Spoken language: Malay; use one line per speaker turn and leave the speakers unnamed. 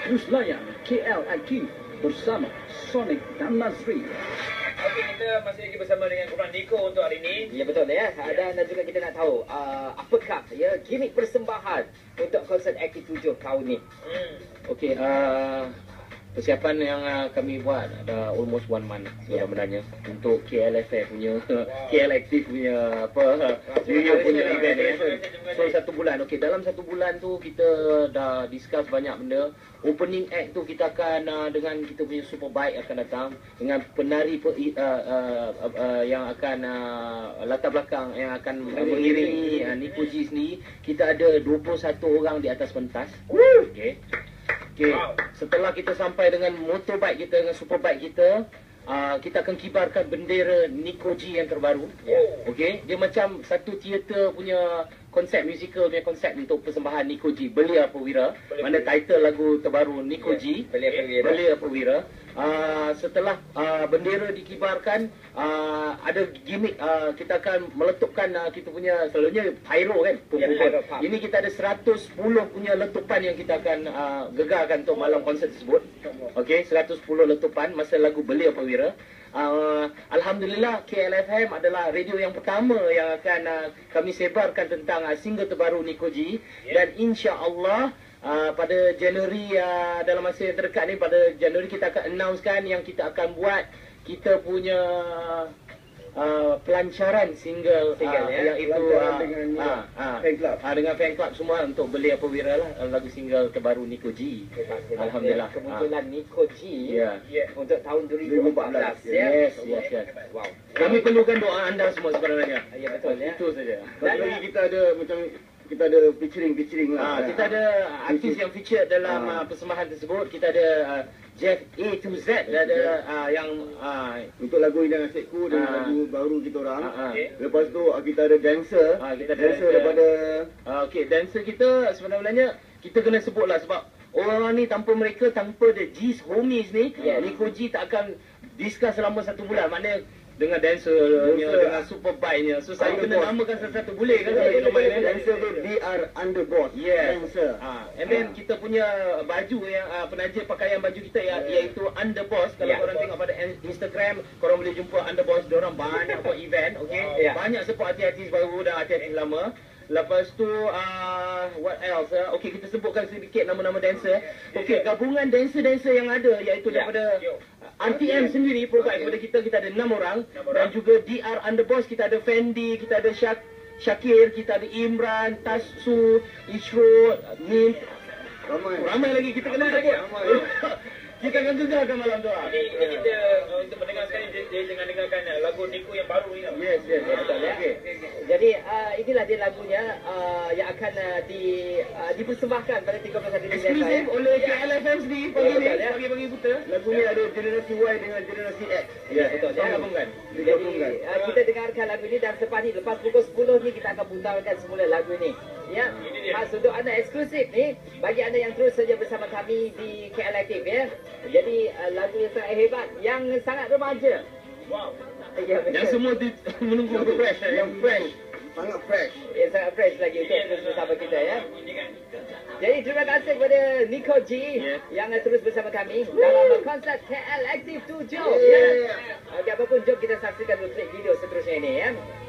Terus layan KL Aktif bersama Sonic dan Nazri.
Okey, kita masih lagi bersama dengan korang Nico untuk hari ini.
Ya betul ya. Dan juga kita nak tahu apakah ya gimmick persembahan untuk konsert Aktif 7 tahun ni.
Okey, persiapan yang kami buat ada almost 1 month sebenarnya untuk KLFF punya KL Aktif punya New punya event ya. So 1 bulan. Okey, dalam 1 bulan tu kita dah discuss banyak benda. Opening act tu kita akan dengan kita punya super bike akan datang dengan penari yang akan latar belakang yang akan mengiringi Nico G sendiri. Kita ada 21 orang di atas pentas. Okey. Okay. Wow. Setelah kita sampai dengan motorbike kita, dengan superbike kita, kita akan kibarkan bendera Nico G yang terbaru. Okey, dia macam satu teater punya konsep musical punya konsep untuk persembahan Nico G, Belia Perwira. Mana title lagu terbaru Nico G, Belia Perwira. Setelah bendera dikibarkan, ada gimmick, kita akan meletupkan kita punya selalunya pyro kan. Ini kita ada 110 punya letupan yang kita akan gegarkan untuk malam konsert tersebut. Okey, 110 letupan masa lagu Belia Perwira. Alhamdulillah KLFM adalah radio yang pertama yang akan kami sebarkan tentang single terbaru Nico G. Dan insya-Allah pada Januari, dalam masa yang terdekat ni, pada Januari kita akan announcekan yang kita akan buat kita punya pelancaran single yang itu dengan fan club semua untuk Belia Perwira lah, lagu single terbaru Nico G.
Alhamdulillah. Kemunculan Nico G untuk tahun 2014 ya.
Yes. Wow. Kami perlukan doa anda semua sebenarnya.
Ya betul ya.
Itu saja.
Dan lagi kita ada macam kita ada featuring lah.
Kita ada artis yang feature dalam persembahan tersebut. Kita ada Jeff A to Z, ada yang
untuk lagu Indah Nasibku dan lagu baru kita orang. Lepas tu kita ada dancer.
Kita ada
dancer daripada
okey, dancer kita sebenarnya kita kena sebutlah sebab orang ni tanpa mereka, tanpa the G's homies ni, Nico G tak akan discuss selama 1 bulan. Maknanya dengan dancernya, dengan super bike-nya. So saya kena namakan satu-satu, boleh kan?
Dancer tu DR Underboss. Dancer.
And then kita punya baju yang penaja pakaian baju kita iaitu Underboss. Kalau korang tengok pada Instagram, korang boleh jumpa Underboss. Diorang banyak buat event, okey. Banyak support artis-artis baru dan artis-artis lama. Lepas tu what else? Okey, kita sebutkan sedikit nama-nama dancer. Okey, gabungan dancer-dancer yang ada iaitu daripada RTM sendiri provide kepada kita ada 6 orang. Dan juga DR Underboss, kita ada Fendi, kita ada Syakir, kita ada Imran, Tasu, Ishro, Mint. Ramai lagi kita kena sebut. Kita akan gegarkan malam tu.
Ini kita untuk mendengar sekali dia dengan dengarkan lagu Nico yang baru ni.
Yes, betul ya.
Jadi inilah dia lagunya yang akan dipersembahkan pada 31 Disember.
Eksklusif oleh KLFM sendiri pagi buta.
Lagu ni ada generasi Y dengan generasi X.
Ya, betul.
Digabungkan.
Jadi kita dengarkan lagu ini dan selepas ni, lepas pukul 10 ni kita akan putarkan semula lagu ini. Ya, untuk anda eksklusif ni bagi anda yang terus saja bersama kami di KL Aktif ya. Jadi lagu yang sangat hebat, yang sangat remaja.
Wow.
Yang semua menunggu fresh, yang fresh.
Sangat fresh.
Yang sangat fresh lagi untuk terus bersama kita ya. Jadi terima kasih kepada Nico G yang terus bersama kami dalam konsert KL Aktif 7. Okey, apapun, jom kita saksikan klip video seterusnya ini ya.